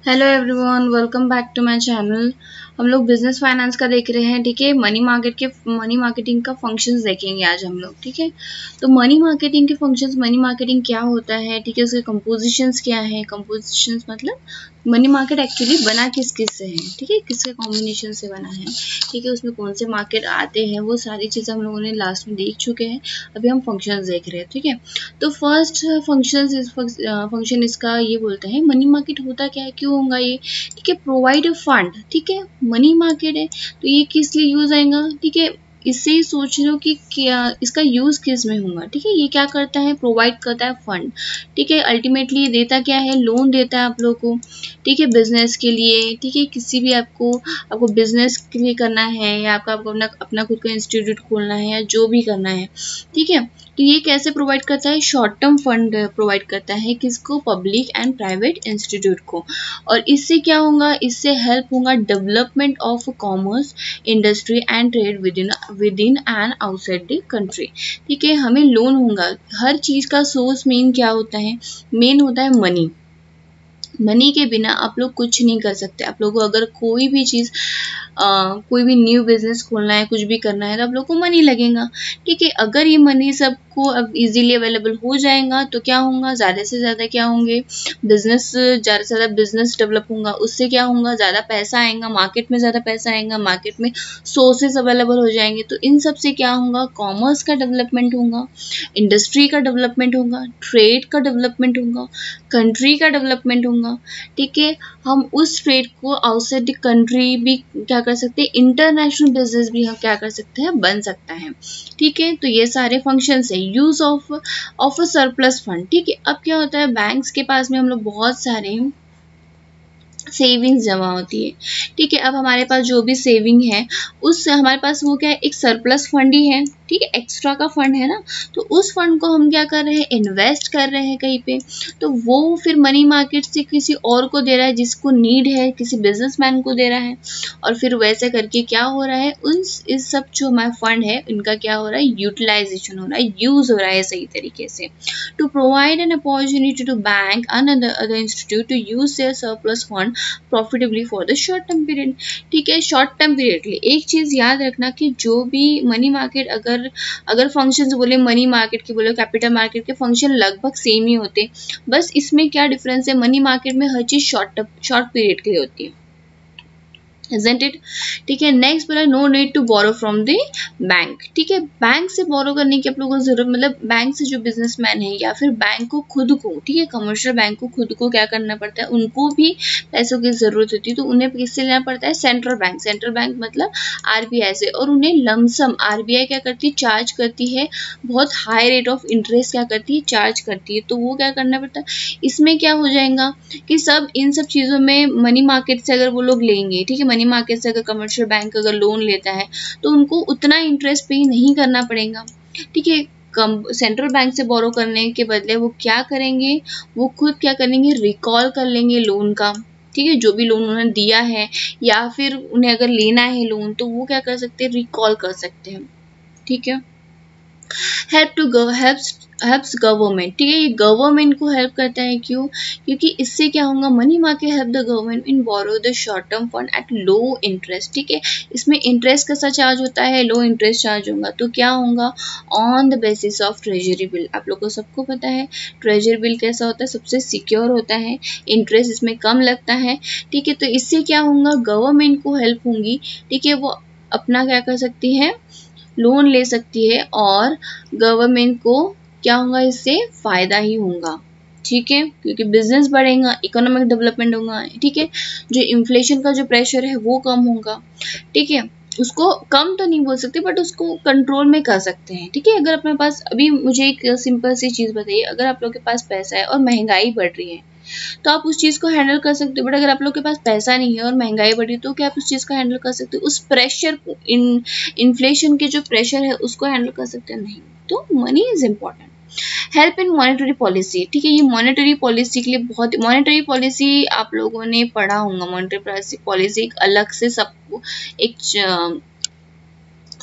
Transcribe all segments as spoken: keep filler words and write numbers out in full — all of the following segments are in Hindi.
Hello everyone, welcome back to my channel. हम लोग बिजनेस फाइनेंस का देख रहे हैं। ठीक है, मनी मार्केट के मनी मार्केटिंग का फंक्शंस देखेंगे आज हम लोग। ठीक है, तो मनी मार्केटिंग के फंक्शंस, मनी मार्केटिंग क्या होता है, ठीक है, उसके कंपोजिशंस क्या है। कंपोजिशंस मतलब मनी मार्केट एक्चुअली बना किस किस से है, ठीक है, किसके कॉम्बिनेशन से बना है, ठीक है, उसमें कौन से मार्केट आते हैं, वो सारी चीज़ें हम लोगों ने लास्ट में देख चुके हैं। अभी हम फंक्शंस देख रहे हैं। ठीक है, तो फर्स्ट फंक्शन फंक्शन इसका ये बोलते हैं मनी मार्केट होता क्या है, क्यों होगा ये। ठीक है, प्रोवाइड अ फंड। ठीक है, मनी मार्केट है तो ये किस लिए यूज आएगा। ठीक है, इससे ही सोच लो कि क्या इसका यूज किस में होगा। ठीक है, ये क्या करता है, प्रोवाइड करता है फंड। ठीक है, अल्टीमेटली ये देता क्या है, लोन देता है आप लोग को। ठीक है, बिजनेस के लिए। ठीक है, किसी भी आपको आपको बिजनेस के लिए करना है या आपका आपको अपना अपना खुद का इंस्टीट्यूट खोलना है या जो भी करना है। ठीक है, तो ये कैसे प्रोवाइड करता है, शॉर्ट टर्म फंड प्रोवाइड करता है किसको, पब्लिक एंड प्राइवेट इंस्टीट्यूट को। और इससे क्या होगा, इससे हेल्प होगा development of commerce, industry and trade within within and outside the country. ठीक है, हमें लोन होगा। हर चीज़ का सोर्स मेन क्या होता है, मेन होता है मनी। मनी के बिना आप लोग कुछ नहीं कर सकते। आप लोगों को अगर कोई भी चीज़ Uh, कोई भी न्यू बिजनेस खोलना है, कुछ भी करना है, तो आप लोग को मनी लगेगा। ठीक है, अगर ये मनी सबको अब इजीली अवेलेबल हो जाएगा तो क्या होगा, ज़्यादा से ज़्यादा क्या होंगे, बिजनेस ज़्यादा से ज़्यादा बिजनेस डेवलप होगा। उससे क्या होगा, ज़्यादा पैसा आएगा, मार्केट में ज़्यादा पैसा आएगा, मार्केट में सोर्सेज अवेलेबल हो जाएंगे। तो इन सब से क्या होगा, कॉमर्स का डेवलपमेंट होगा, इंडस्ट्री का डेवलपमेंट होगा, ट्रेड का डेवलपमेंट होगा, कंट्री का डेवलपमेंट होगा। ठीक है, हम उस ट्रेड को आउटसाइड द कंट्री भी क्या कर सकते हैं, इंटरनेशनल बिजनेस भी हम क्या कर सकते हैं, बन सकता है। ठीक है, तो ये सारे फंक्शंस है। Use of of a surplus fund. ठीक है, अब क्या होता है, बैंक्स के पास में हम लोग बहुत सारे सेविंग्स जमा होती है। ठीक है, अब हमारे पास जो भी सेविंग है, उस हमारे पास वो क्या है, एक सरप्लस फंड ही है। ठीक है, एक्स्ट्रा का फंड है ना, तो उस फंड को हम क्या कर रहे हैं, इन्वेस्ट कर रहे हैं कहीं पे। तो वो फिर मनी मार्केट से किसी और को दे रहा है जिसको नीड है, किसी बिजनेसमैन को दे रहा है। और फिर वैसे करके क्या हो रहा है, उन इस सब जो हमारा फंड है इनका क्या हो रहा है, यूटिलाइजेशन हो रहा है, यूज हो रहा है सही तरीके से। To provide an opportunity to bank and other institute to use their surplus fund profitably for the short term period. ठीक है, शॉर्ट टर्म पीरियड के लिए एक चीज याद रखना कि जो भी मनी मार्केट अगर अगर फंक्शंस बोले, मनी मार्केट के बोले, कैपिटल मार्केट के फंक्शन लगभग सेम ही होते। बस इसमें क्या डिफरेंस है, मनी मार्केट में हर चीज शॉर्ट शॉर्ट पीरियड के लिए होती है, isn't it? ठीक है, नेक्स्ट बोला no need to borrow from the bank. ठीक है, बैंक से बोरो करने की आप लोगों को जरूरत, मतलब बैंक से जो बिजनेसमैन है या फिर बैंक को खुद को, ठीक है, कमर्शियल बैंक को खुद को क्या करना पड़ता है, उनको भी पैसों की जरूरत होती है। तो उन्हें किससे लेना पड़ता है, सेंट्रल बैंक। सेंट्रल बैंक मतलब आरबीआई से। और उन्हें लमसम आरबीआई क्या करती है, चार्ज करती है, बहुत हाई रेट ऑफ इंटरेस्ट क्या करती है, चार्ज करती है। तो वो क्या करना पड़ता है, इसमें क्या हो जाएगा कि सब इन सब चीज़ों में मनी मार्केट से अगर वो लोग लेंगे, ठीक है, मनी मार्केट से अगर कमर्शियल बैंक अगर लोन लेता है तो उनको उतना इंटरेस्ट पे नहीं करना पड़ेगा। ठीक है, सेंट्रल बैंक से बोरो करने के बदले वो क्या करेंगे, वो खुद क्या करेंगे, रिकॉल कर लेंगे लोन का। ठीक है, जो भी लोन उन्होंने दिया है या फिर उन्हें अगर लेना है लोन तो वो क्या कर सकते हैं, रिकॉल कर सकते हैं। ठीक है, help to helps helps government. ठीक है, ये गवर्नमेंट को हेल्प करता है, क्यों, क्योंकि इससे क्या होगा, money market help the government in borrow the short term fund at low interest. ठीक है, इसमें इंटरेस्ट कैसा चार्ज होता है, लो इंटरेस्ट चार्ज होगा। तो क्या होगा, on the basis of treasury bill. आप लोग को सबको पता है ट्रेजरी बिल कैसा होता है, सबसे सिक्योर होता है, इंटरेस्ट इसमें कम लगता है। ठीक है, तो इससे क्या होगा, गवर्नमेंट को हेल्प होंगी। ठीक है, वो अपना क्या कर सकती है, लोन ले सकती है और गवर्नमेंट को क्या होगा, इससे फायदा ही होगा। ठीक है, क्योंकि बिजनेस बढ़ेगा, इकोनॉमिक डेवलपमेंट होगा। ठीक है, जो इन्फ्लेशन का जो प्रेशर है वो कम होगा। ठीक है, उसको कम तो नहीं बोल सकते बट उसको कंट्रोल में कर सकते हैं। ठीक है, अगर अपने पास, अभी मुझे एक सिंपल सी चीज़ बताइए, अगर आप लोग के पास पैसा है और महंगाई बढ़ रही है तो आप उस चीज़ को हैंडल कर सकते हो। बट अगर आप लोग के पास पैसा नहीं है और महंगाई बढ़ी तो क्या आप उस चीज़ को हैंडल कर सकते हो, उस प्रेशर को, इन इन्फ्लेशन के जो प्रेशर है उसको हैंडल कर सकते हैं, नहीं। तो money is important. Help in monetary policy. ठीक है, ये मॉनेटरी पॉलिसी के लिए बहुत, मॉनेटरी पॉलिसी आप लोगों ने पढ़ा होगा। मॉनेटरी पॉलिसी एक अलग से सबको एक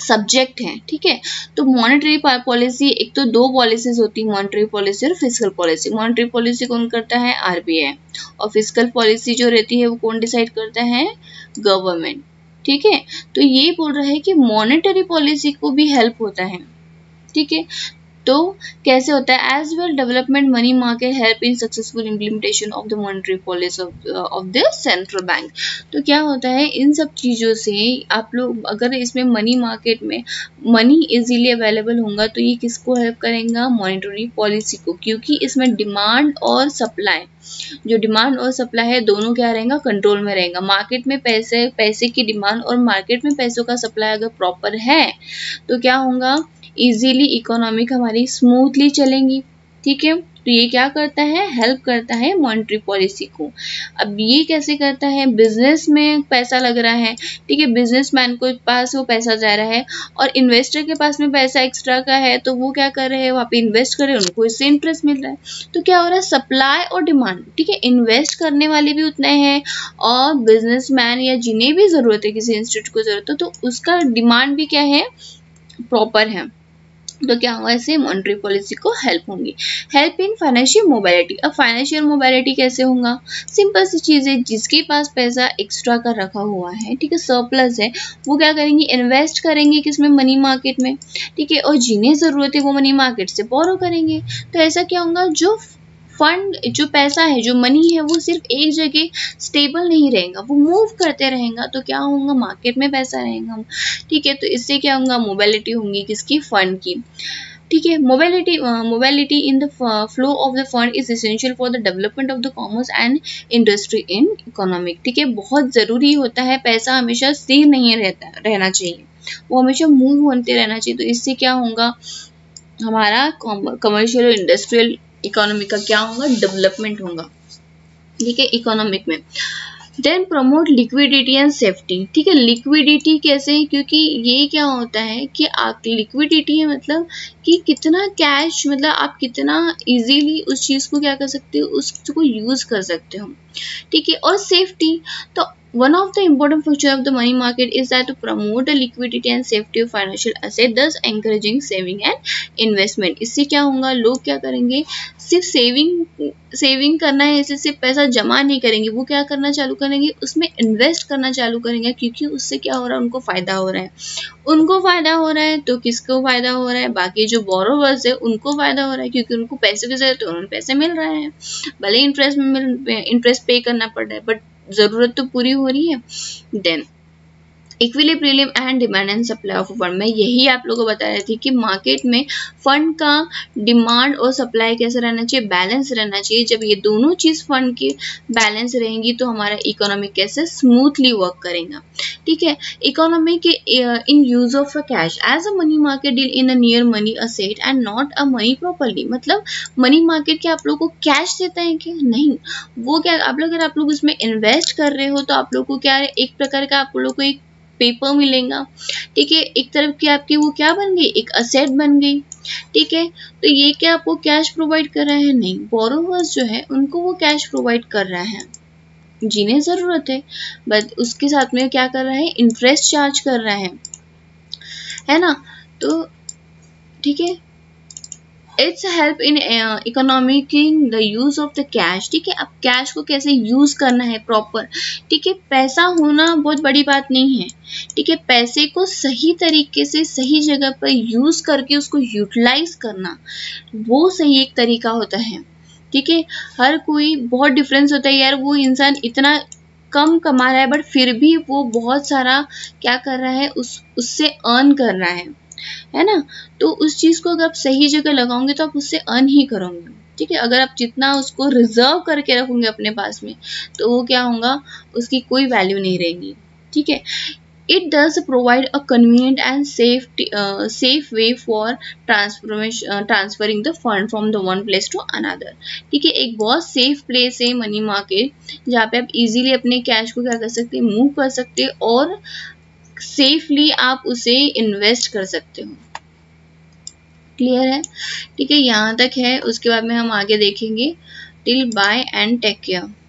सब्जेक्ट हैं, ठीक है। तो मॉनेटरी पॉलिसी, एक तो दो पॉलिसीज होती है, मॉनेटरी पॉलिसी और फिस्कल पॉलिसी। मॉनेटरी पॉलिसी कौन करता है? आरबीआई। और फिस्कल पॉलिसी जो रहती है वो कौन डिसाइड करता है? गवर्नमेंट, ठीक है। तो ये बोल रहा है कि मॉनेटरी पॉलिसी को भी हेल्प होता है, ठीक है। तो कैसे होता है? As well development money market help in successful implementation of the monetary policy of the central bank. तो क्या होता है, इन सब चीज़ों से आप लोग अगर इसमें मनी मार्केट में मनी इजीली अवेलेबल होगा तो ये किसको हेल्प करेगा? मॉनेटरी पॉलिसी को, क्योंकि इसमें डिमांड और सप्लाई, जो डिमांड और सप्लाई है दोनों क्या रहेगा? कंट्रोल में रहेगा। मार्केट में पैसे पैसे की डिमांड और मार्केट में पैसों का सप्लाई अगर प्रॉपर है तो क्या होगा? इजीली इकोनॉमिक हमारी स्मूथली चलेंगी, ठीक है। तो ये क्या करता है? हेल्प करता है मॉनेटरी पॉलिसी को। अब ये कैसे करता है? बिजनेस में पैसा लग रहा है, ठीक है, बिजनेसमैन को पास वो पैसा जा रहा है और इन्वेस्टर के पास में पैसा एक्स्ट्रा का है, तो वो क्या कर रहे हैं? वहाँ पे इन्वेस्ट कर रहे हैं, उनको इससे इंटरेस्ट मिल रहा है। तो क्या हो रहा है? सप्लाई और डिमांड, ठीक है, इन्वेस्ट करने वाले भी उतने हैं और बिजनेसमैन या जिन्हें भी जरूरत है, किसी इंस्टीट्यूट को जरूरत है, तो उसका डिमांड भी क्या है? प्रॉपर है। तो क्या होगा? ऐसे मॉनेटरी पॉलिसी को हेल्प होंगी। Help in financial mobility. अब फाइनेंशियल मोबिलिटी कैसे होगा? सिंपल सी चीज़ है, जिसके पास पैसा एक्स्ट्रा का रखा हुआ है, ठीक है, सरप्लस है, वो क्या करेंगे? इन्वेस्ट करेंगे किसमें? मनी मार्केट में, ठीक है। और जिन्हें ज़रूरत है वो मनी मार्केट से बोरो करेंगे। तो ऐसा क्या होगा? जो फंड, जो पैसा है, जो मनी है, वो सिर्फ एक जगह स्टेबल नहीं रहेगा, वो मूव करते रहेगा। तो क्या होगा? मार्केट में पैसा रहेगा, ठीक है। तो इससे क्या होगा? मोबिलिटी होगी किसकी? फंड की, ठीक है। Mobility mobility in the flow of the fund is essential for the development of the commerce and industry in economic, ठीक है। बहुत ज़रूरी होता है, पैसा हमेशा स्थिर नहीं रहता रहना चाहिए, वो हमेशा मूव होते रहना चाहिए। तो इससे क्या होगा? हमारा कमर्शियल और इंडस्ट्रियल इकोनॉमी का क्या होगा? डेवलपमेंट होगा, ठीक है, इकोनॉमिक में। Then promote liquidity and safety, ठीक है। लिक्विडिटी कैसे? क्योंकि ये क्या होता है कि आप लिक्विडिटी है मतलब कि कितना कैश, मतलब आप कितना इजीली उस चीज़ को क्या कर सकते हो? उसको यूज़ कर सकते हो, ठीक है। और सेफ्टी, तो one of the important feature of the money market is that to promote the liquidity and safety of financial asset, thus encouraging saving and investment। इससे क्या होगा? लोग क्या करेंगे? सिर्फ सेविंग सेविंग करना है, इससे सिर्फ पैसा जमा नहीं करेंगे, वो क्या करना चालू करेंगे? उसमें इन्वेस्ट करना चालू करेंगे, क्योंकि उससे क्या हो रहा है? उनको फायदा हो रहा है। उनको फायदा हो रहा है तो किसको फायदा हो रहा है? बाकी जो बोरोवर्स है उनको फायदा हो रहा है, क्योंकि उनको पैसे की जरूरत है, उन्हें पैसे मिल रहे हैं, भले इंटरेस्ट में इंटरेस्ट पे करना पड़ रहा है, बट जरूरत तो पूरी हो रही है। Then equilibrium and demand and supply of fund, मैं यही आप लोगों को बता रही थी कि मार्केट में फंड का डिमांड और सप्लाई कैसे रहना चाहिए? बैलेंस रहना चाहिए। जब ये दोनों चीज फंड की बैलेंस रहेंगी तो हमारा इकोनॉमी कैसे स्मूथली वर्क करेगा, ठीक है। इकोनॉमी के in use of a cash as a money market deal in a near money asset and not a money properly, मतलब मनी मार्केट क्या आप लोग को कैश देता है क्या? नहीं, वो क्या आप लोग अगर आप लोग उसमें इन्वेस्ट कर रहे हो तो आप लोग को क्या है? एक प्रकार का आप लोग को एक पेपर मिलेगा, ठीक है। एक तरफ की आपकी वो क्या बन गई? एक असेट बन गई, ठीक है। तो ये क्या आपको कैश प्रोवाइड कर रहा है? नहीं, बोरोवर्स जो है उनको वो कैश प्रोवाइड कर रहा है जिन्हें जरूरत है, बट उसके साथ में क्या कर रहा है? इंटरेस्ट चार्ज कर रहा है, है ना। तो ठीक है, it's help in economic the use of the cash, ठीक है। अब कैश को कैसे यूज करना है प्रॉपर, ठीक है। पैसा होना बहुत बड़ी बात नहीं है, ठीक है। पैसे को सही तरीके से सही जगह पर यूज करके उसको यूटिलाइज करना, वो सही एक तरीका होता है, ठीक है। हर कोई बहुत डिफरेंस होता है यार, वो इंसान इतना कम कमा रहा है बट फिर भी वो बहुत सारा क्या कर रहा है? उस उससे अर्न कर रहा है, है ना। तो उस चीज को अगर आप सही जगह लगाओगे तो आप उससे अर्न ही करोगे, ठीक है। अगर आप जितना उसको रिजर्व करके रखोगे अपने पास में तो वो क्या होगा? उसकी कोई वैल्यू नहीं रहेगी, ठीक है। It does provide a convenient and safe safe way for transformation transferring the fund from the one place to another, ठीक है। एक बहुत सेफ प्लेस है मनी मार्केट, जहाँ पे आप इजीली अपने कैश को क्या कर सकते हैं? मूव कर सकते हैं और सेफली आप उसे इन्वेस्ट कर सकते हो। क्लियर है, ठीक है, यहाँ तक है। उसके बाद में हम आगे देखेंगे। Till bye and take care.